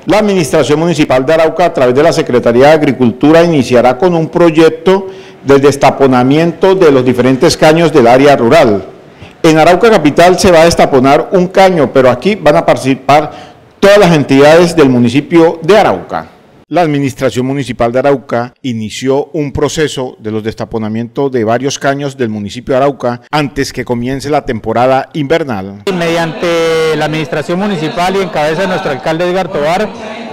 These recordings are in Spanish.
La Administración Municipal de Arauca, a través de la Secretaría de Agricultura, iniciará con un proyecto del destaponamiento de los diferentes caños del área rural. En Arauca Capital se va a destaponar un caño, pero aquí van a participar todas las entidades del municipio de Arauca. La Administración Municipal de Arauca inició un proceso de los destaponamientos de varios caños del municipio de Arauca antes que comience la temporada invernal. Mediante la Administración Municipal y en cabeza de nuestro alcalde Edgar Tovar,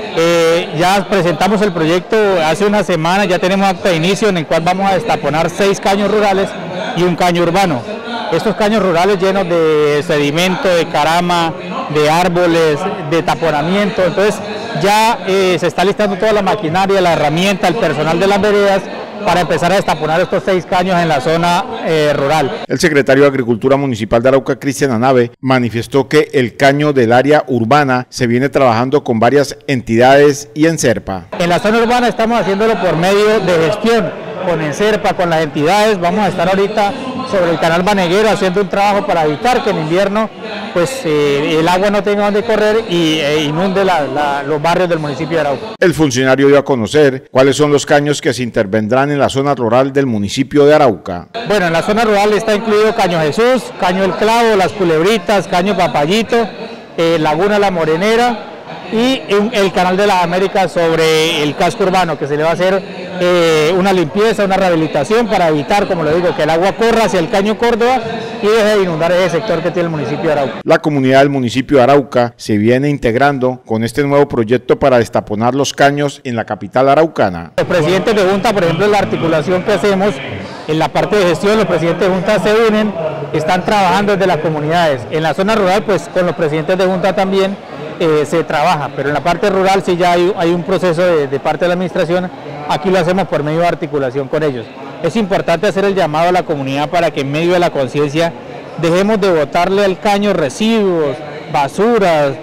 ya presentamos el proyecto hace una semana, ya tenemos acta de inicio en el cual vamos a destaponar 6 caños rurales y un caño urbano. Estos caños rurales llenos de sedimento, de carama, de árboles, de taponamiento, entonces ya se está listando toda la maquinaria, la herramienta, el personal de las veredas para empezar a destaponar estos 6 caños en la zona rural. El secretario de Agricultura Municipal de Arauca, Cristian Anave, manifestó que el caño del área urbana se viene trabajando con varias entidades y ENSERPA. En la zona urbana estamos haciéndolo por medio de gestión, con ENSERPA, con las entidades. Vamos a estar ahorita sobre el canal Baneguero haciendo un trabajo para evitar que en invierno pues el agua no tenga donde correr y inunde los barrios del municipio de Arauca. El funcionario dio a conocer cuáles son los caños que se intervendrán en la zona rural del municipio de Arauca. Bueno, en la zona rural está incluido Caño Jesús, Caño El Clavo, Las Culebritas, Caño Papayito, Laguna La Morenera y el Canal de las Américas sobre el casco urbano, que se le va a hacer una limpieza, una rehabilitación para evitar, como le digo, que el agua corra hacia el Caño Córdoba y deje de inundar ese sector que tiene el municipio de Arauca. La comunidad del municipio de Arauca se viene integrando con este nuevo proyecto para destaponar los caños en la capital araucana. Los presidentes de junta, por ejemplo, en la articulación que hacemos en la parte de gestión, los presidentes de junta se unen, están trabajando desde las comunidades. En la zona rural, pues con los presidentes de junta también se trabaja, pero en la parte rural sí ya hay un proceso de parte de la administración. Aquí lo hacemos por medio de articulación con ellos. Es importante hacer el llamado a la comunidad para que en medio de la conciencia dejemos de botarle al caño residuos, basuras,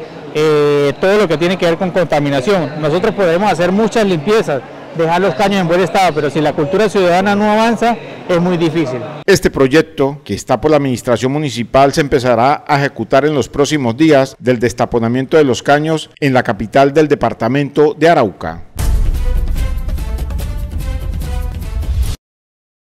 todo lo que tiene que ver con contaminación. Nosotros podemos hacer muchas limpiezas, dejar los caños en buen estado, pero si la cultura ciudadana no avanza, es muy difícil. Este proyecto, que está por la Administración Municipal, se empezará a ejecutar en los próximos días del destaponamiento de los caños en la capital del departamento de Arauca.